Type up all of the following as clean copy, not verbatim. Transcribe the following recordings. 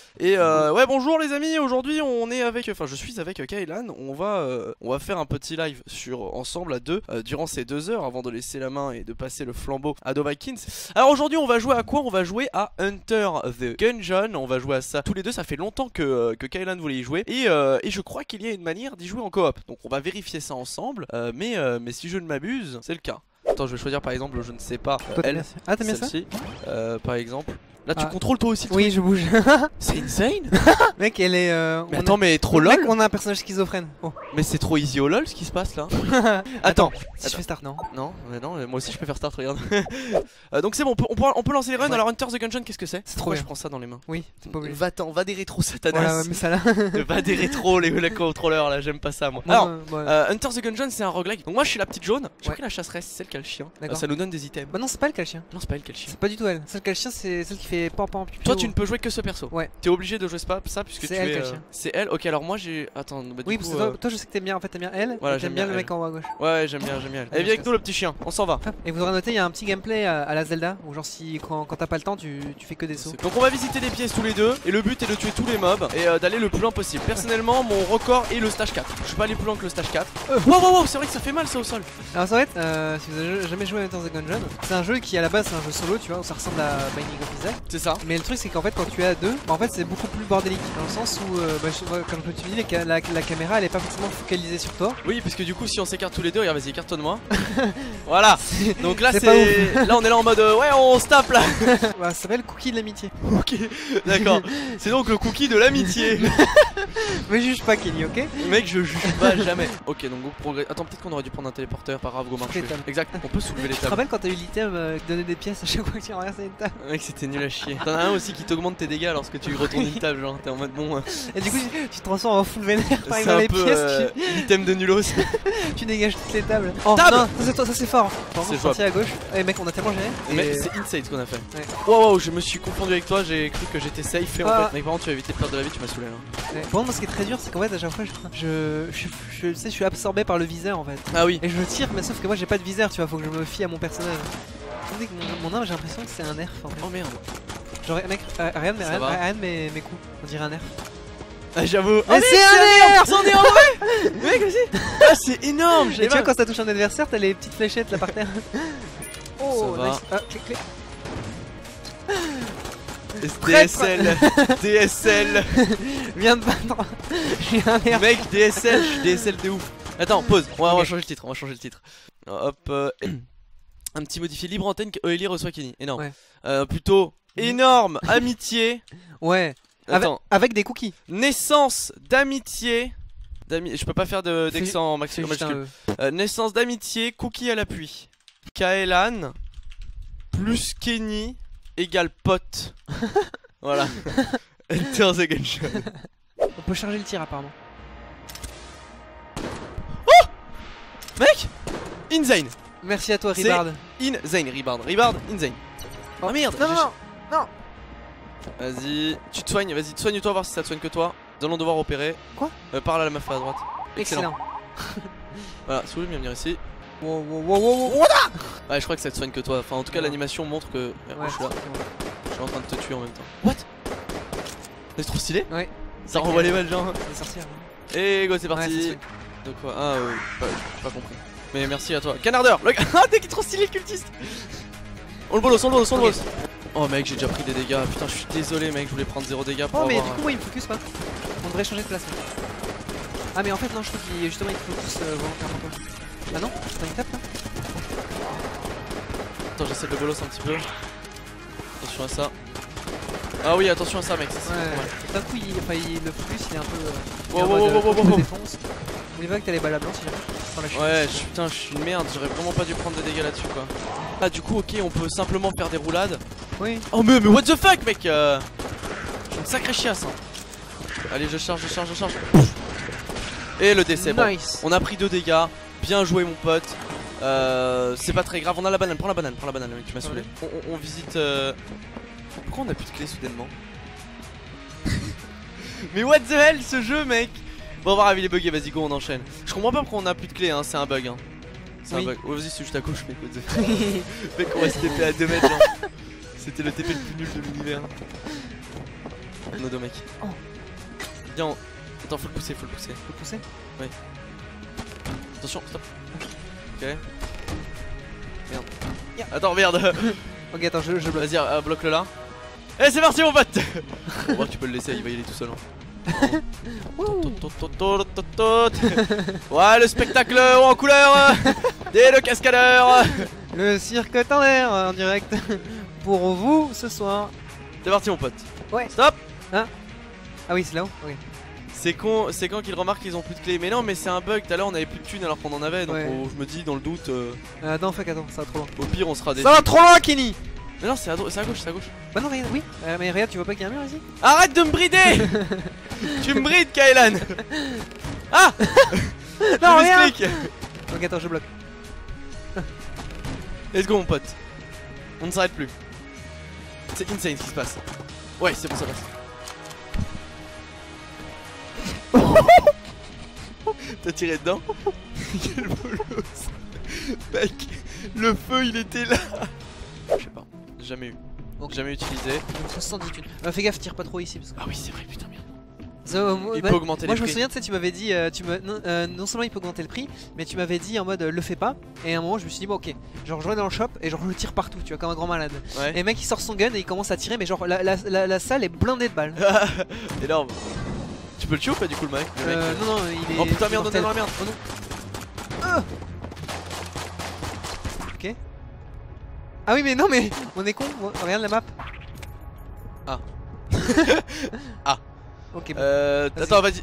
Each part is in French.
Et ouais, bonjour les amis, aujourd'hui on est avec, enfin je suis avec Kaylan. On va faire un petit live ensemble à deux durant ces 2 heures avant de laisser la main et de passer le flambeau à Dovahkiin. Alors aujourd'hui on va jouer à quoi? On va jouer à Enter the Gungeon. On va jouer à ça tous les deux, ça fait longtemps que Kaylan voulait y jouer. Et je crois qu'il y a une manière d'y jouer en coop. Donc on va vérifier ça ensemble, mais si je ne m'abuse, c'est le cas. Attends, je vais choisir par exemple, je ne sais pas, elle, ah t'aimes bien ça? celle-ci, par exemple. Là tu contrôles toi aussi le Oui truc. je bouge. C'est insane. Mec elle est Mais attends, mais trop lol. Mec on a un personnage schizophrène. Oh. Mais c'est trop easy au lol ce qui se passe là. Attends, si je fais start non. Non, mais non, moi aussi je peux faire start, regarde. Donc c'est bon, on peut lancer les runs. Ouais. Alors Enter the Gungeon, qu'est-ce que c'est? C'est trop bien. Je prends ça dans les mains. Oui, c'est pas obligé. Va-t'en, va des rétros satanas. Voilà, mais ça là. Va des rétros les contrôleurs là, j'aime pas ça moi. Alors, Enter the Gungeon c'est un roguelike. Donc moi je suis la petite jaune, j'ai pris la chasseresse, c'est celle qui a le chien. Ça nous donne des items. Bah non, c'est pas elle qui a le chien. Non, c'est pas elle qui a le chien. C'est pas du tout elle. Celle qui a le chien, c'est celle qui fait pam pam. Toi tu ne peux jouer que ce perso. Ouais. T'es obligé de jouer ça puisque tu es. C'est elle. Ok, alors moi j'ai. Attends. Bah, oui, parce que toi je sais que t'aimes bien. En fait, t'aimes bien elle. Voilà, j'aime bien le mec en haut à gauche. Ouais, j'aime bien elle. Allez, viens avec nous le petit chien. On s'en va. Et vous aurez noté, il y a un petit gameplay à la Zelda où genre si quand t'as pas le temps, tu fais que des sauts. Donc on va visiter des pièces tous les deux et le but est de tuer tous les mobs et d'aller le plus loin possible. Personnellement, mon record est le stage 4. Je suis pas allé plus loin que le stage 4. Wow, c'est vrai que ça fait mal ça au sol. Alors ça va être, si vous avez jamais joué à Enter the Gungeon, c'est un jeu qui à la base c'est un jeu solo, tu vois, où ça ressemble à Binding of Isaac. C'est ça. Mais le truc c'est qu'en fait quand tu es à deux, en fait c'est beaucoup plus bordélique dans le sens où, comme je te dis, la caméra elle est pas forcément focalisée sur toi. Oui, parce que du coup si on s'écarte tous les deux, regarde, vas-y, écarte-moi. Voilà. Donc là là on est là en mode ouais, on se tape là. Voilà, ça s'appelle Cookie de l'amitié. Ok, d'accord. C'est donc le cookie de l'amitié. Mais juge pas Kenny, ok? Mec, je juge pas jamais. Ok, donc go progrès. Attends, peut-être qu'on aurait dû prendre un téléporteur, pas grave, go marcher. Exact, on peut soulever les tables. Tu te rappelles quand t'as eu l'item qui donnait des pièces à chaque fois que tu renversais une table? Mec, c'était nul à chier. T'en as un aussi qui t'augmente tes dégâts lorsque tu retournes une table, genre t'es en mode bon. Et du coup, tu te transformes en full vénère par exemple dans les peu, pièces. L'item de nulos. Tu dégages toutes les tables. Oh table non, ça c'est fort. C'est sorti à gauche. Eh mec, on a tellement géré. Mais c'est insane ce qu'on a fait. Ouais. Wow, je me suis confondu avec toi, j'ai cru que j'étais safe et en fait, mec, par contre, tu as évité de perdre de la vie, tu m'as saoulé là. Ouais. Bon, moi ce qui est très dur, c'est qu'en fait, à chaque fois, je suis absorbé par le viseur en fait. Ah oui. Et je tire, mais sauf que moi j'ai pas de viseur, tu vois, faut que je me fie à mon personnage. Mon arme, j'ai l'impression que c'est un nerf en fait. Oh merde. Genre, mec, rien de mes coups, on dirait un nerf. Ah, j'avoue. Mais c'est un nerf! C'en est en vrai. Mec, vas-y. Ah, c'est énorme. Et tu vois, quand ça touche un adversaire, t'as les petites fléchettes là par terre. Oh, ça va. Nice. Ah, clic. DSL. DSL. Viens de battre. J'ai un nerf. Mec, DSL, je suis DSL de ouf. Attends, pause. On va changer le titre. Hop. Un petit modifié libre antenne que Oeli reçoit Kenny. Énorme. Ouais. Plutôt énorme amitié. Ouais. Attends. Avec des cookies. Naissance d'amitié. Je peux pas faire d'accent majuscule. Naissance d'amitié, cookie à l'appui. Kaylan plus Kenny égale pote. Voilà. Enter the Gungeon. On peut charger le tir apparemment. Oh mec, insane. Merci à toi Ribard. Insane, Ribard, insane. Oh merde. Non. Vas-y, tu te soignes, vas-y, soigne-toi, voir si ça te soigne que toi. Nous allons devoir opérer. Quoi? Parle à la meuf à droite. Excellent. Voilà, Soul, viens venir ici. Wow. Ouais, je crois que ça te soigne que toi. Enfin, en tout cas, l'animation montre que. Ouais, je suis là. Je suis en train de te tuer en même temps. What? C'est trop stylé? Ouais. Ça renvoie les balles, genre. C'est sortir. Et go, c'est parti. Ouais, de quoi? Ah, oui, j'ai pas compris. Mais merci à toi. Canardeur! Le gars! Ah, t'es trop stylé, le cultiste! On le bolos. Oh mec, j'ai déjà pris des dégâts. Putain, je suis désolé, mec. Je voulais prendre 0 dégâts pour mais avoir... du coup, moi il me focus pas. On devrait changer de place. Ah, mais en fait, non, je trouve qu'il justement il focus volontairement. Ah non? T'as une tape là? Attends, j'essaie de le bolos un petit peu. Attention à ça. Ah oui, attention à ça, mec. Ouais. D'un coup, le focus il est un peu. Wow. Défense. N'oublie pas que t'as les balles à blanc si jamais. Ouais, putain, je suis une merde. J'aurais vraiment pas dû prendre des dégâts là-dessus, quoi. Ah, du coup, ok, on peut simplement faire des roulades. Oui. Oh, mais what the fuck, mec. Je suis une sacrée chiasse. Hein. Allez, je charge. Et le décès. Nice. Bon, on a pris 2 dégâts. Bien joué, mon pote. C'est pas très grave. On a la banane. Prends la banane, mec. Tu m'as saoulé. On visite. Pourquoi on a plus de clés soudainement? Mais what the hell, ce jeu, mec. Bon, on va voir, il est bugué. Vas-y, go, on enchaîne. Je comprends pas pourquoi on a plus de clés. Hein. C'est un bug. Hein. C'est un bug. Oh, vas-y, c'est juste à gauche, mec. Mec, on va se TP à 2 mètres. Genre. C'était le TP le plus nul de l'univers. Nodo mec. Oh. Viens, attends, faut le pousser, faut le pousser. Faut pousser. Attention, stop. Ok. Merde. Yeah. Attends, merde. Ok, attends, je bloque. Vas-y, bloque-le là. Eh, c'est parti mon pote. Bon, bah, tu peux le laisser, il va y aller tout seul. Hein. Ouais, le spectacle en couleur. Dès le cascadeur. Le cirque Tender en direct pour vous ce soir. C'est parti mon pote. Ouais. Stop. Ah oui, c'est là-haut. Ok. C'est quand qu'ils remarquent qu'ils ont plus de clés. Mais non, mais c'est un bug. Tout à l'heure on avait plus de thunes alors qu'on en avait. Donc Ouais. je me dis dans le doute. Non, fuck, attends, ça va trop loin. Au pire, on sera des. Ça va trop loin, Kenny. Mais non, c'est à gauche, c'est à gauche. Bah non, regarde, oui. Mais regarde, tu vois pas qu'il y a un mur ici? Arrête de me brider. Tu me brides, Kailan. Ah. Non, Je regarde. m'explique. Ok, attends, je bloque. Let's go mon pote. On ne s'arrête plus. C'est insane ce qui se passe. Ouais, c'est bon, ça passe. T'as tiré dedans. Quel bolos. Mec, le feu il était là. Je sais pas, jamais eu. Ok. Jamais utilisé. Donc 70 thunes. Fais gaffe, tire pas trop ici parce que. Ah oui, c'est vrai, putain, merde. Il Bah, peut augmenter moi les je me prix. souviens, tu sais, tu m'avais dit, non seulement il peut augmenter le prix, mais tu m'avais dit en mode le fais pas. Et à un moment je me suis dit bon ok, genre je vais dans le shop et genre je le tire partout, tu vois, comme un grand malade. Ouais. Et le mec il sort son gun et il commence à tirer, mais genre la salle est blindée de balles. Énorme. Tu peux le tuer ou pas du coup le mec, Non, il est. Oh putain, merde, on est mortel. dans la merde. Oh non. Ah ok. Ah oui mais non mais on est con, regarde la map. Ah. Ah. Ok bon. Attends, vas-y.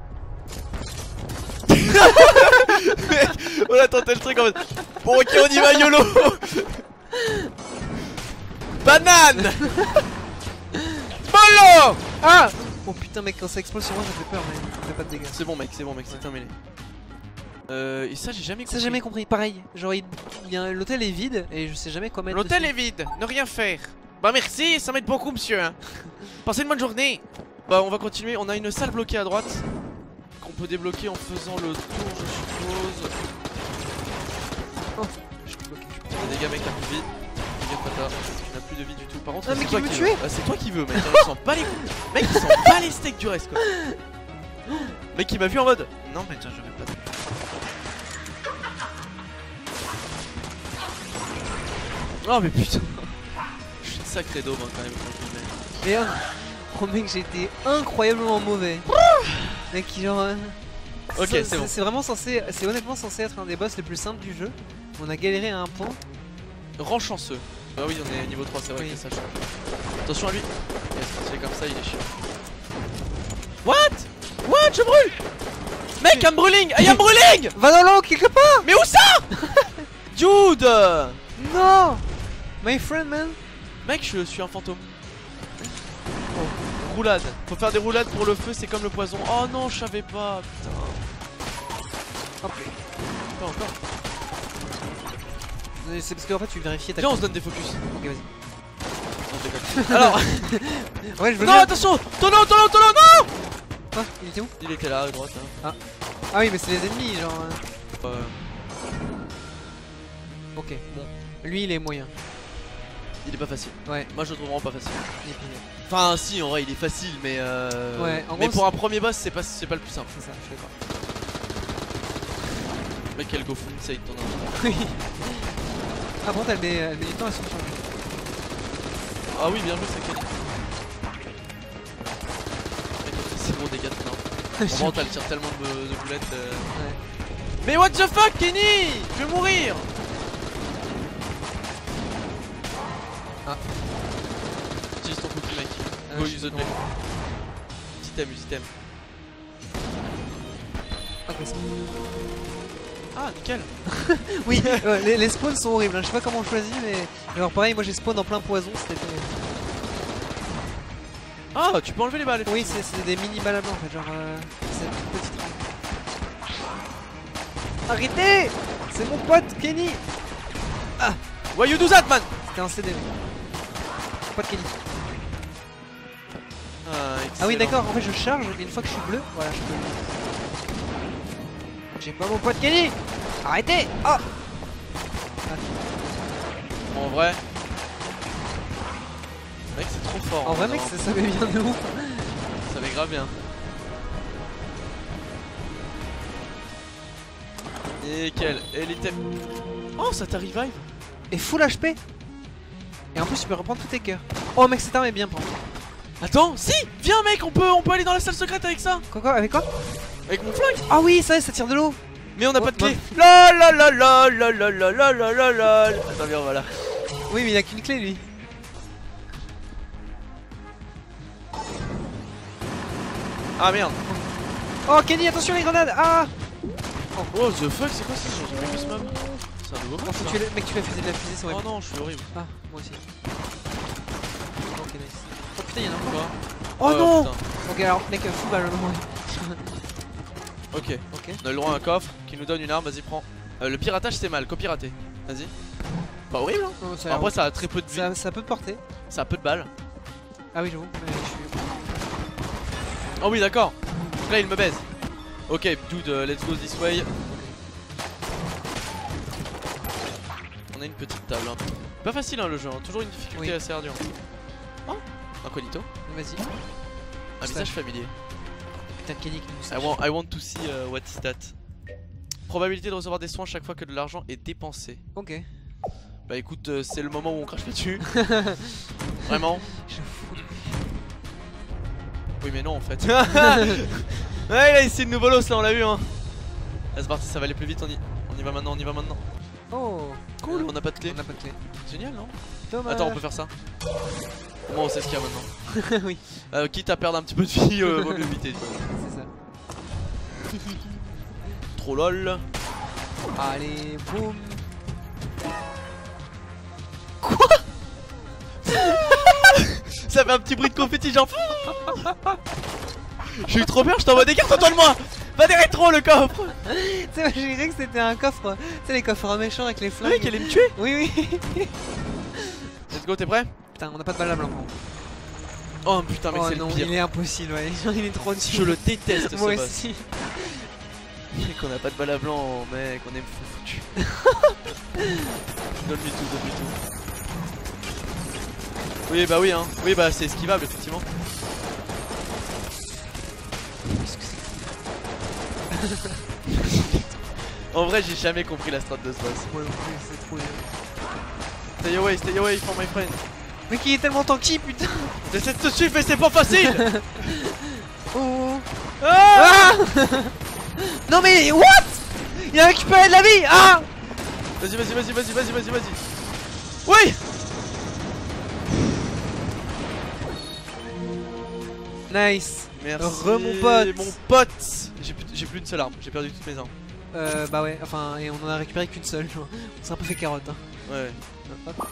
On a tenté le truc en mode. Bon, ok, on y va, YOLO. Banane. Bolo. Ah oh putain mec, quand ça explose sur moi ça fait peur, mais ça fait pas de dégâts. C'est bon, mec, c'est terminé. Et ça, j'ai jamais Ça compris. jamais compris, pareil, genre l'hôtel est vide et je sais jamais quoi mettre. L'hôtel dessus. est vide, ne rien faire. Bah merci, ça m'aide beaucoup monsieur hein. Passez une bonne journée. Bah on va continuer, on a une salle bloquée à droite qu'on peut débloquer en faisant le tour je suppose. Oh, je suis bloqué. Il y a des gars mec, t'as plus de vie. T'inquiète pas, tu n'as plus de vie du tout. Par contre Ah, mais c'est qui toi veut qui tuer. veux. Ah, c'est toi qui veux mec, il s'en bat les couilles. Mec il s'en bat les steaks du reste quoi. Mec il m'a vu en mode. Non mais tiens je vais pas. Oh mais putain. Je suis une sacrée daube hein, quand même. Mais oh mec, j'ai été incroyablement mauvais. Mec, genre. Ok, ça, c'est bon. C'est vraiment censé. C'est honnêtement censé être un des boss les plus simples du jeu. On a galéré à un point. Rang chanceux. Ah oui, on est niveau 3, c'est vrai Oui. que ça change. Attention à lui. Yes, c'est comme ça, il est chiant. What? What? Je brûle! Mec, I'm brûling! I am brûling! Va dans l'eau quelque part! Mais où ça? Dude! Non! My friend, man! Mec, je suis un fantôme. Roulade. Faut faire des roulades pour le feu, c'est comme le poison. Oh non, je savais pas. Putain. Hop. Pas encore. C'est parce qu'en fait, tu vérifies ta. Viens, on se donne des focus. Ok, vas-y. Non, je déconne. Alors. Ouais, je veux Non, bien. attention! Tonneau, non! Ah, il était où? Il était là, à droite. Hein. Ah oui, mais c'est les ennemis, genre. Ok, bon. Lui, il est moyen. Il est pas facile. Ouais, Moi, je le trouve vraiment pas facile. il est pire. Enfin si en vrai il est facile mais Ouais, en mais gros, pour un premier boss c'est pas le plus simple. C'est ça, je suis d'accord. Mec quel go full insane ton nom. Oui. Ah bon, elle met du temps à se changer. Ah oui bien joué ça Kenny. Mec on fait si gros dégâts non. Vraiment t'as le tir tellement de boulettes Ouais. Mais what the fuck Kenny. Je vais mourir. Ah. Utilise ton cookie mec. Ah, Go je use sais the pas mec. Use item. Ok, c'est bon. Ah nickel. Oui, les spawns sont horribles, hein. Je sais pas comment on choisit, mais alors pareil, moi j'ai spawn en plein poison, c'était. Ah tu peux enlever les balles. Oui, c'est des mini balles à blanc en fait, genre c'est une petite. Arrêtez! C'est mon pote Kenny! Why you do that man? C'était un CD. Pote Kenny. Ah Ah oui, excellent. d'accord, en fait je charge et une fois que je suis bleu, voilà, je peux. J'ai pas mon pote Kenny! Arrêtez! Oh! En vrai. Mec c'est trop fort. En hein, vrai, mec, non. ça met bien de ouf. grave bien. Nickel. Et l'item. Oh, ça t'a revive. Et full HP. Et en plus, tu peux reprendre tous tes cœurs. Oh, mec, cette arme est bien prendre. Attends, si, viens mec, on peut aller dans la salle secrète avec ça. Quoi, avec quoi? Avec mon flingue. Ah oui, ça tire de l'eau. Mais on n'a pas de clé. La la la la la la la la la la la. Attends, viens, voilà. Oui, mais il a qu'une clé lui. Ah merde. Oh, Kenny, attention les grenades. Ah. Oh the fuck, c'est quoi ça? J'ai jamais vu ce mob. C'est un nouveau Oh, mob. faut tuer le mec, tu fais fuser de la fusée, c'est Oh horrible. non, je suis horrible. Ah, moi aussi. Ok, nice. Oh putain, y'en a encore. Quoi? Oh non. Putain. Ok, alors, mec, full balle, non. Ok. Ok. On a le droit à un coffre qui nous donne une arme, vas-y prends. Le piratage c'est mal, copirater. Vas-y. Pas horrible hein. Oh, ça a Après ça a très peu de vie, ça peut porter. ça a peu de balles. Ah oui, j'avoue. Mais je suis. Oh oui d'accord. Donc là il me baise. Ok dude, let's go this way. On a une petite table hein. Pas facile hein le jeu, hein. Toujours une difficulté Oui. assez ardue. Oh, incognito. Vas-y. Un visage familier. Putain, Kenny qui nous I want to see what is that. Probabilité de recevoir des soins chaque fois que de l'argent est dépensé. Ok. Bah écoute, c'est le moment où on crache dessus. Vraiment. Je fous. Oui mais non en fait. Ouais là ici le nouveau los là on l'a eu hein. Là c'est parti, ça va aller plus vite, on y va maintenant, on y va maintenant. Oh, Cool, on n'a pas de clé. on n'a pas de clé. Génial non? Dommage. Attends, on peut faire ça. Au moins on sait ce qu'il y a maintenant. Oui, Quitte à perdre un petit peu de vie, vaut mieux éviter. c'est ça. Trop lol. Allez, boum. Ça fait un petit bruit de confetti genre. J'ai eu trop peur, je t'envoie des cartes, toi de moi. Va des rétro le coffre. Tu sais, moi j'ai cru que c'était un coffre. Tu sais, les coffres méchants avec les Le flingues. mec allait me tuer. Oui, oui. Let's go, t'es prêt? Putain, on n'a pas de balle à blanc. Oh putain, mais Oh c'est non, le pire. il est impossible, ouais. Il est trop dessus. Je le déteste ce Moi boss. aussi. Mec, on a pas de balle à blanc, mec, on est foutu. Donne-lui tout. Oui, bah oui, hein. Oui, bah c'est esquivable, effectivement. En vrai, j'ai jamais compris la strat de ce boss. Moi non plus, c'est trop bien. Stay away for my friend. Mais qui est tellement tanky, putain. J'essaie de te suivre, mais c'est pas facile. Oh. Ah Non mais what? Il a récupéré de la vie. Ah. Vas-y. Oui. Nice. Merci. Mon pote. Mon pote. J'ai plus une seule arme, j'ai perdu toutes mes armes. Bah ouais, enfin, et on en a récupéré qu'une seule. On s'est un peu fait carotte. Hein. Ouais. Hop.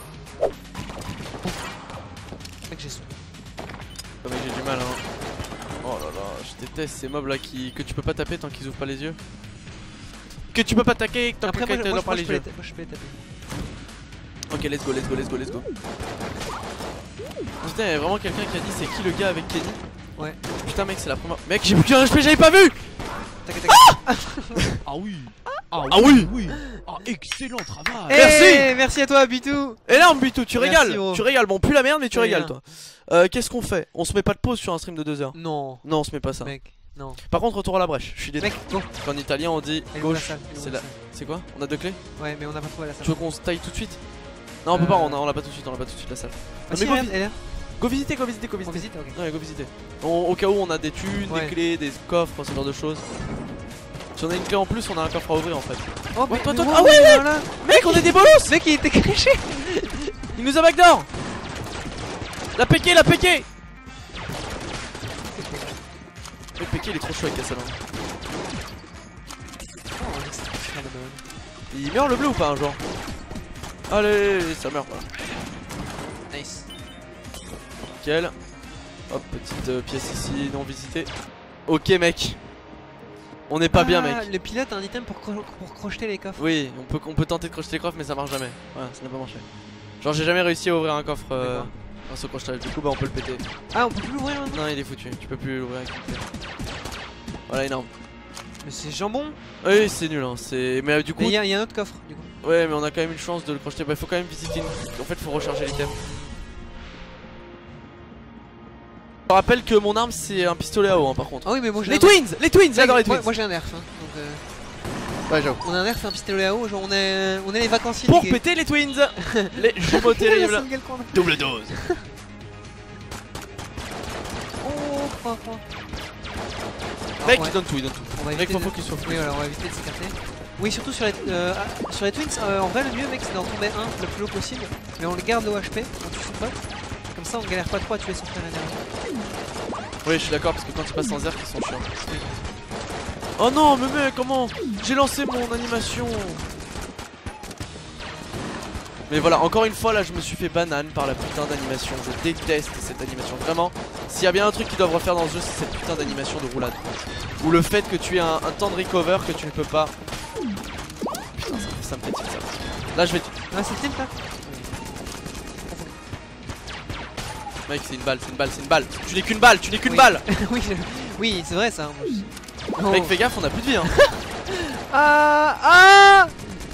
Mec, j'ai son. Oh, mais j'ai du mal hein. Oh là là, je déteste ces mobs là que tu peux pas taper tant qu'ils ouvrent pas les yeux. Que tu peux pas attaquer tant Après, qu'ils moi, ouvrent pas les yeux. moi je peux les taper. Ok, let's go. Putain, y'a vraiment quelqu'un qui a dit c'est qui le gars avec Kenny? Ouais. Putain, mec, c'est la première. Mec, j'ai plus qu'un HP, j'avais pas vu! Tac. Ah oui. Ah oui. Ah, excellent travail. Merci. Merci à toi, Bitou. Énorme, Bitou, tu Merci, régales! gros. Tu régales, bon, plus la merde, mais tu Ouais, régales, bien. toi. Qu'est-ce qu'on fait? On se met pas de pause sur un stream de 2 heures. Non, Non, on se met pas ça. mec, non. Par contre, retour à la brèche, je suis désolé. Mec, go. En italien, on dit Elle est où la gauche. salle? Elle est où C'est la la. salle C'est quoi? On a 2 clés? Ouais, mais on n'a pas trouvé la salle. Tu veux qu'on se taille tout de suite? Non, on peut pas, on l'a pas tout de suite, la salle. Ah, mais si, go, regarde, elle est là. go visiter. On visite, ok. Ouais, go visiter. Au cas où on a des thunes, Ouais. des clés, des coffres, ce genre de choses. Si on a une clé en plus, on a un coffre à ouvrir en fait. Oh, Ouais, toi, mais ah ouais, mais voilà. Mec, on est des bolos! Mec, il était caché. Il nous a backdoor! La péké! Le péké, il est trop chaud avec Cassalin. Il meurt le bleu ou pas un jour? Allez, ça meurt voilà. Nice. Nickel. Hop, petite pièce ici non visitée. Ok mec. On est pas bien mec. Le pilote a un item pour crocheter les coffres. Oui, on peut tenter de crocheter les coffres mais ça marche jamais. Ouais, ça n'a pas marché. Genre j'ai jamais réussi à ouvrir un coffre grâce au crochetage. Du coup bah on peut le péter. Ah, on peut plus l'ouvrir maintenant. Non il est foutu, tu peux plus l'ouvrir avec le péter. Voilà énorme. Mais c'est jambon. Oui c'est nul hein, mais du coup. Mais il y a un autre coffre du coup. Ouais mais on a quand même une chance de le crocheter. Bah faut quand même visiter En fait faut recharger l'item. Je rappelle que mon arme c'est un pistolet à eau hein, par contre. Ah oui, mais moi j'ai Les twins, j'adore les twins. Moi j'ai un nerf. Hein, donc, Ouais, j'avoue. on a un nerf et un pistolet à eau. Genre on est les vacanciers. Pour les gars. péter les twins, les jumeaux terribles. La single qu'on a. Double dose. Oh, froid. Mec, ouais. il donne tout, il donne tout. On va Mec, éviter faut de... qu'il soit fou. Oui, voilà, on va éviter de s'écarter. Oui, surtout sur les twins, en vrai, le mieux, mec, c'est d'en tomber un le plus haut possible. Mais on le garde au HP, on tue son pote. Comme ça, on galère pas trop à tuer son frère derrière. Oui, je suis d'accord parce que quand ils passent sans air, ils sont chiants. Oh non, mais mec, comment? J'ai lancé mon animation. Mais voilà, encore une fois, là, je me suis fait banane par la putain d'animation. Je déteste cette animation. Vraiment, s'il y a bien un truc qu'ils doivent refaire dans ce jeu, c'est cette putain d'animation de roulade. Ou le fait que tu aies un temps de recover que tu ne peux pas. Putain, ça me fatigue ça. Là, je vais. Ah, c'est le tilt là. Mec, c'est une balle, c'est une balle, c'est une balle. Tu n'es qu'une balle, tu n'es qu'une Oui. balle. Oui, oui, c'est vrai ça. Oh. Mec, fais gaffe, on a plus de vie hein. Ah.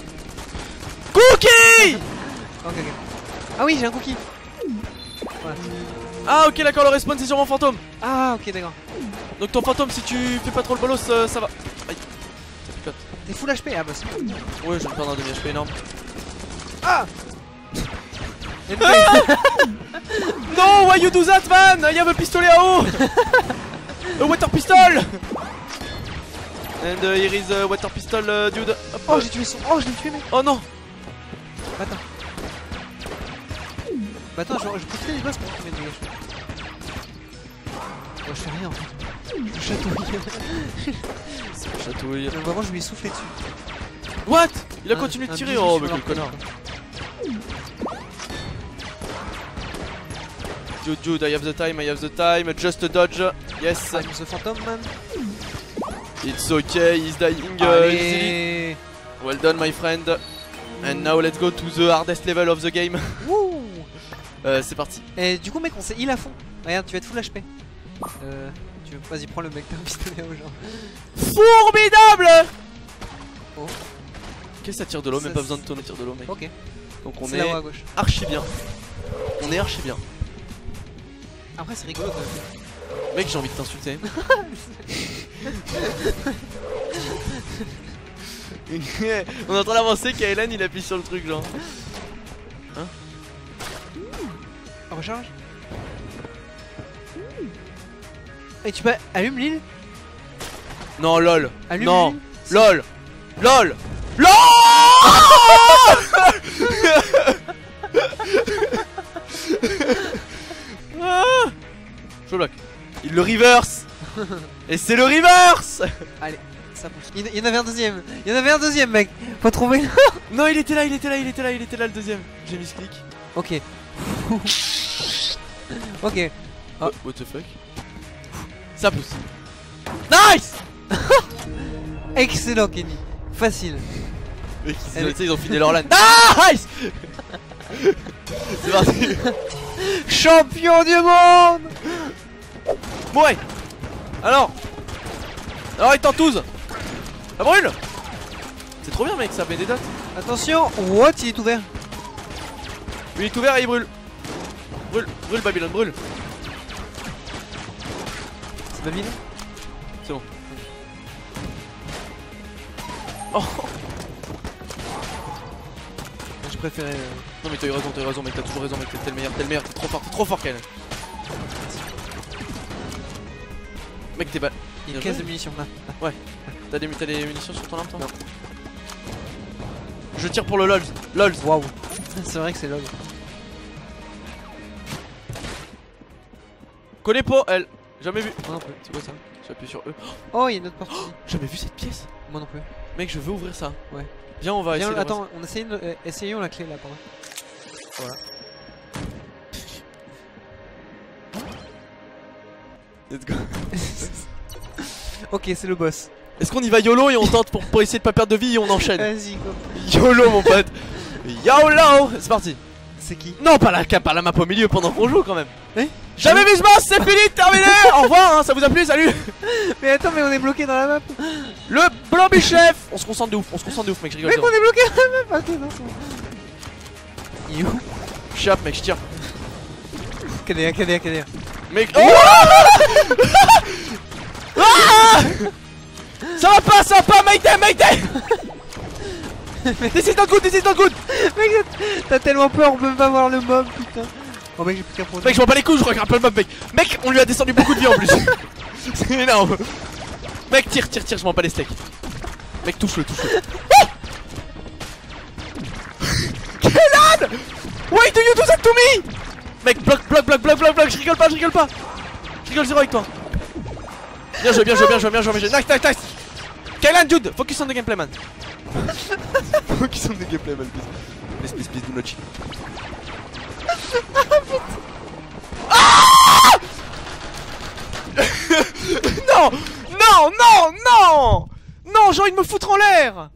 Cookie. Ok. Ah oui, j'ai un cookie. Voilà. Ah, ok, d'accord, le respawn c'est sur mon fantôme. Ah, ok, d'accord. Donc ton fantôme, si tu fais pas trop le bolos, ça va. Aïe, ça picote. T'es full HP. Ah bah c'est bon. Ouais, je vais me prendre un demi HP énorme. Ah. No, why you do that, man? I have a pistolet à eau. A water pistol. And here is a water pistol, dude. Hop. Oh, j'ai tué son. Oh, je l'ai tué, mec. Oh non. Attends. Bah attends, je profitais des boss pour tuer des dégâts. Moi, je fais rien en fait. Je chatouille. C'est le chatouille. Donc vraiment, je lui ai soufflé dessus. What? Il a continué de Un tirer. bisou Oh, sur mais quel leur connard. tête. Dude, I have the time, just a dodge. Yes. I'm the Phantom Man. It's okay, he's dying easily. Allez. Well done, my friend. And now let's go to the hardest level of the game. Wouh. C'est parti. Et du coup, mec, on s'est heal à fond. Regarde, tu vas être full HP. Vas-y, prends le mec, t'as un pistolet au genre. Formidable. Oh. Qu'est-ce que ça tire de l'eau? Même Ça, pas besoin de tonner tire de l'eau, mec. Ok. Donc on C'est est là-haut à gauche. archi bien. On est archi bien. Après, c'est rigolo quand même. Mec, j'ai envie de t'insulter. On est en train d'avancer, Kaelan il appuie sur le truc genre. Hein? Recharge. Et tu peux. Allume l'île. Non, lol. Allume Non, l'île. lol. LOL. LOL. Je bloque. Il le reverse. Et c'est le reverse. Allez, ça pousse. Il y en avait un deuxième. Il y en avait un deuxième, mec. Faut trouver. Non, il était là le deuxième. J'ai mis ce clic. Ok. Ok. Oh, what the fuck. Ça pousse. Nice. Excellent, Kenny. Facile. Mec, Elle- ils ont fini leur LAN. Nice. C'est parti. Champion du monde. Bon ouais. Alors il t'entouse. Ça brûle. C'est trop bien mec, ça met des dates. Attention. What? Il est ouvert. Il est ouvert et il brûle. Brûle Babylone, brûle. C'est Babylone. C'est bon. Oh. Je préférais. Non mais t'as eu raison mec, t'as toujours raison mec, t'es le meilleur, t'es trop fort Ken. Mec t'es Il y a une Bien caisse joué. de munitions là. T'as des munitions sur ton arme toi? Non. Je tire pour le LOL. Waouh. C'est vrai que c'est lol. Connais pas elle. Jamais vu. Moi non plus. C'est quoi ça? J'appuie sur E. Oh, il y a une autre partie. Jamais vu cette pièce. Moi non plus. Mec je veux ouvrir ça. Ouais. Viens on va Viens, essayer. attends, on essaye essayons la clé là pendant. Voilà. Let's go. Ok, c'est le boss. Est-ce qu'on y va YOLO et on tente pour essayer de pas perdre de vie et on enchaîne? Vas-y, go. YOLO mon pote. YOLO. C'est parti. C'est qui? Non pas la map au milieu pendant qu'on joue quand même. Eh? Jamais vu ce boss, c'est fini, terminé. Au revoir, hein, ça vous a plu, salut. Mais attends, mais on est bloqué dans la map. Le Blobby Chef. On se concentre de ouf, mec, je rigole. Mec, on est bloqué dans la map. Attends, non, c'est bon. Il est où? Chap mec, je tire. KDA. Mec. Oh ah ça va pas, Mayday, Mayday. This is not good, this is not good. Mec, t'as tellement peur, on peut même pas voir le mob, putain. Oh mec, j'ai plus qu'un point. Mec, je vois pas les coups, je regarde pas le mob, mec. Mec, on lui a descendu beaucoup de vie en plus. C'est énorme. Mec, tire, je m'en bats les steaks. Mec, touche-le. Kaylan! Why do you do that to me? Mec, bloc, je rigole pas. Je rigole zéro avec toi. Bien joué. Nice. Kaylan, dude, focus on the gameplay, man. Focus on the gameplay, man, please, do not cheat. Ah Non, j'ai envie de me foutre en l'air.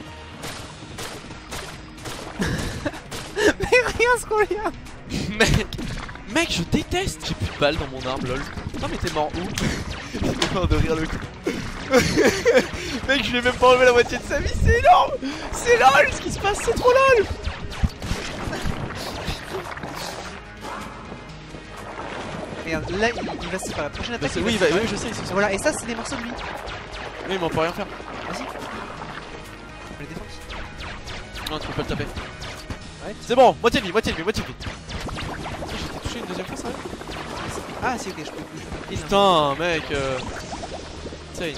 Mais rien ce qu'on y a. Mec, je déteste. J'ai plus de balles dans mon arme, lol. Non mais t'es mort où? J'étais mort de rire le coup. Mec, je lui ai même pas enlevé la moitié de sa vie, c'est énorme. C'est lol ce qui se passe, c'est trop lol. Regarde, là il va se séparer. La prochaine attaque. Oui, je sais. Voilà, et ça c'est des morceaux de lui. Oui, mais on peut rien faire. Vas-y. On les défonce. Non, tu peux pas le taper. Ouais. C'est bon, moitié de vie. J'étais touché une deuxième fois, ça va? Ah si, ok, je peux plus. Putain, mec. Tiens.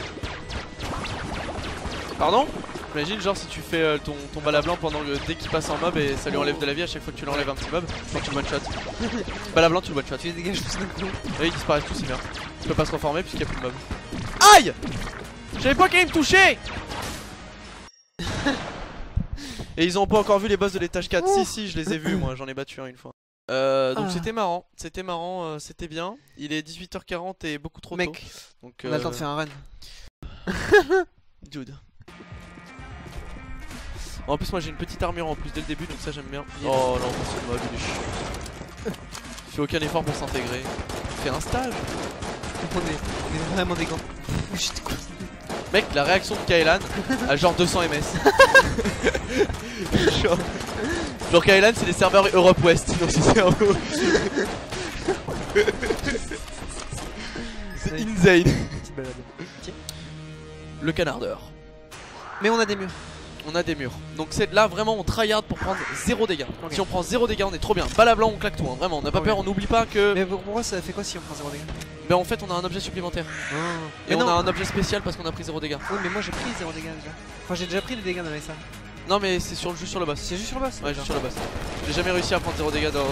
Pardon? Imagine, genre, si tu fais ton bala blanc pendant que dès qu'il passe en mob et ça lui enlève de la vie à chaque fois que tu l'enlèves un petit mob, quand tu le one shot. Bala blanc, tu le one shot. Tu les dégages tous d'un coup. Et ils disparaissent tous, c'est bien. Tu peux pas se reformer puisqu'il y a plus de mob. Aïe! J'avais pas qu'à me toucher! Et ils ont pas encore vu les boss de l'étage 4. Si, je les ai vus, moi, j'en ai battu un une fois. Donc c'était marrant, c'était bien. Il est 18h40 et beaucoup trop tôt. Donc, on a le temps de faire un run. Dude. En plus moi j'ai une petite armure en plus dès le début, donc ça j'aime bien. Oh non, c'est mode, il est chiant. Il fait aucun effort pour s'intégrer. Il fait un stage. On est vraiment des gants. Mec, la réaction de Kaylan à genre 200 ms. Genre Kaylan c'est les serveurs Europe West, donc c'est un peu... C'est insane. Le canardeur. Mais on a des murs. On a des murs. Donc c'est là vraiment on tryhard pour prendre 0 dégâts. Si on prend 0 dégâts on est trop bien. Bala blanc on claque tout, hein. Vraiment on n'a pas peur, on n'oublie pas que... Mais pour moi ça fait quoi si on prend 0 dégâts? Mais en fait on a un objet supplémentaire. Et on a un objet spécial parce qu'on a pris 0 dégâts. Oui mais moi j'ai pris 0 dégâts déjà. Enfin j'ai déjà pris des dégâts dans les salles. Non mais c'est juste sur le boss. C'est juste sur le boss? Ouais, juste sur le boss. J'ai jamais réussi à prendre 0 dégâts dans...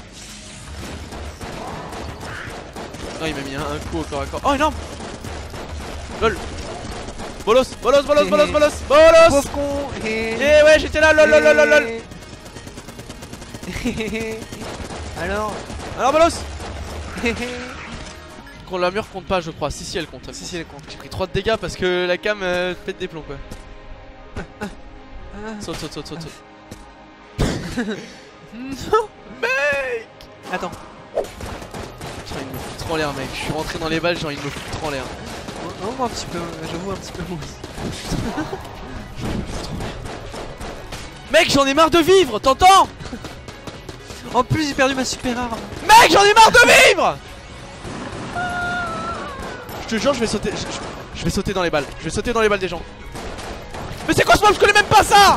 Oh il m'a mis un coup au corps à corps. Oh énorme. LOL. Bolos. Pauvre con. Eh ouais j'étais là, lol. Alors Bolos. La mur compte pas je crois, si elle compte. Si elle compte. J'ai pris 3 de dégâts parce que la cam pète des plombs quoi. Saute. Non Mec. Attends. J'ai envie de me foutre en l'air mec, je suis rentré dans les balles, j'ai envie de me foutre en l'air. Un petit peu, j'avoue un petit peu moi aussi. Mec j'en ai marre de vivre, t'entends? En plus j'ai perdu ma super arme. Mec j'en ai marre de vivre. Je te jure je vais sauter, je vais sauter dans les balles. Je vais sauter dans les balles des gens. Mais c'est quoi ce mob? Je connais même pas ça.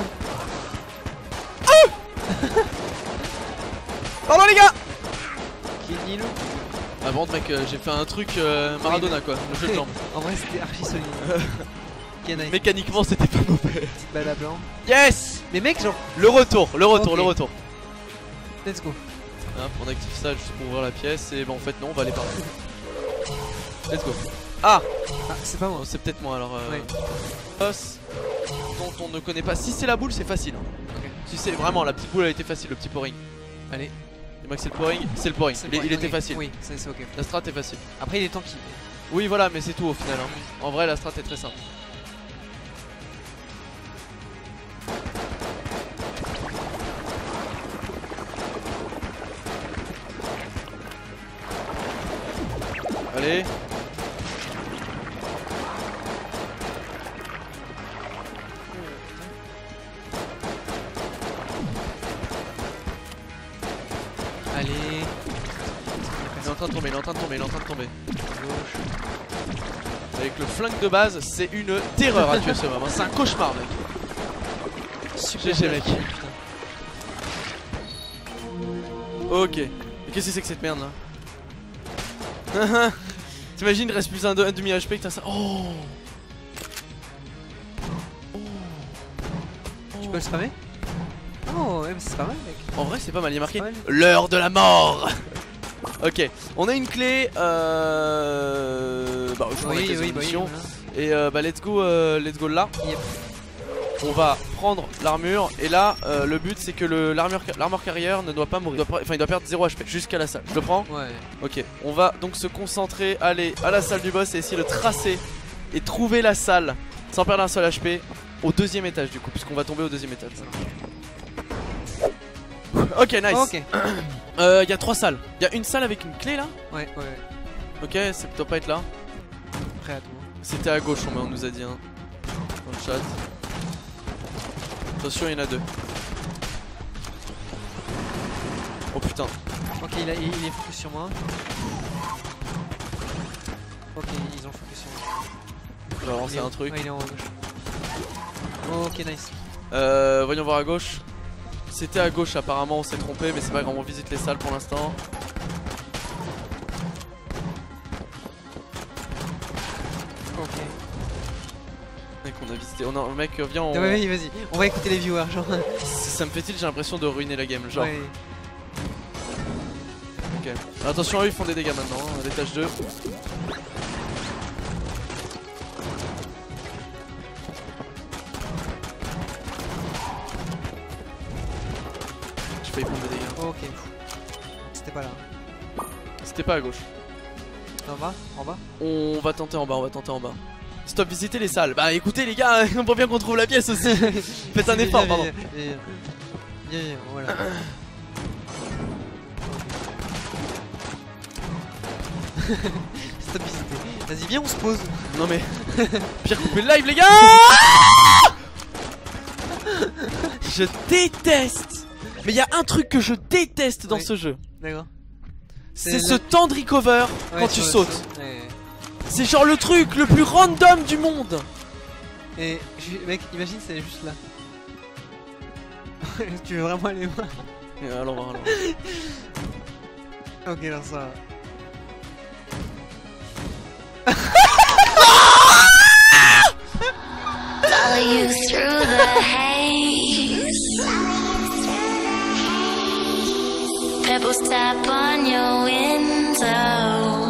Pardon les gars. Kinilou. Ah bon mec j'ai fait un truc Maradona quoi, le jeu de jambes. En vrai c'était archi solide. Mécaniquement c'était pas mauvais. Petite balle à blanc. Yes. Mais mec genre le retour. Let's go. Hop, on active ça juste pour ouvrir la pièce et bon en fait non on va aller par là. Let's go. Ah c'est pas moi. C'est peut-être moi alors boss dont on ne connaît pas. Si c'est la boule c'est facile hein. Si c'est vraiment la petite boule elle était facile, le petit pouring. Allez. Dis-moi que c'est le pouring, il était facile. Oui, c'est ok. La strat est facile. Après il est tanky. Oui voilà mais c'est tout au final hein. En vrai la strat est très simple. Allez. Allez. Il est en train de tomber, il est en train de tomber, il est en train de tomber. Avec le flingue de base, c'est une terreur à tuer ce mob, hein. C'est un cauchemar mec. Super GG, mec. putain. Ok. Mais qu'est-ce que c'est que cette merde là? T'imagines, il reste plus un demi HP que t'as ça. Oh. Tu peux le spammer? Oh ouais mais c'est pas mal mec. En vrai c'est pas mal, il y a marqué C'est pas mal. l'heure de la mort. Ok, on a une clé bah je Oui, oui, bah, mission. voilà. Et bah let's go là. Yep. On va prendre l'armure et là le but c'est que l'armure carrière ne doit pas mourir, enfin il doit perdre 0 HP jusqu'à la salle. Je le prends. Ouais. Ok, on va donc se concentrer, aller à la salle du boss et essayer de tracer et trouver la salle sans perdre un seul HP au deuxième étage du coup, puisqu'on va tomber au deuxième étage. Ok, nice. Ok. Il y a 3 salles. Il y a une salle avec une clé là. Ouais. Ok, ça doit pas être là. Prêt à tout. C'était à gauche, on nous a dit hein, dans le chat. Attention, il y en a 2. Oh putain. Ok, il est focus sur moi. Ok, ils ont focus sur moi. Je vais lancer un truc. Ouais, il est en haut à gauche. Ok, nice. Voyons voir à gauche. C'était à gauche apparemment, on s'est trompé, mais c'est pas grave, on visite les salles pour l'instant. Ok. Mec, on a visité. On a... Mec, viens, on... Ouais, vas-y. On va écouter les viewers, genre. Ça me fait-il, j'ai l'impression de ruiner la game, genre. Ouais. Ok. Attention à eux, ils font des dégâts maintenant, hein, à l'étage 2. J'ai failli prendre des dégâts. Ok. C'était pas là. C'était pas à gauche. En bas? En bas? On va tenter en bas, on va tenter en bas. Stop, visiter les salles. Bah écoutez les gars, on peut bien qu'on trouve la pièce aussi. Faites un effort, pardon. Viens, voilà. Stop visiter. Vas-y, viens, on se pose. Non mais... Pire couper le live les gars. Je déteste. Mais il y a un truc que je déteste dans Oui. ce jeu. D'accord. C'est ce temps de recover quand tu sautes. Ouais. C'est genre le truc le plus random du monde. Et mec, imagine c'est juste là. Tu veux vraiment aller voir? Alors, Ok, alors ça. Follow you through the haze. Pebbles tap on your window.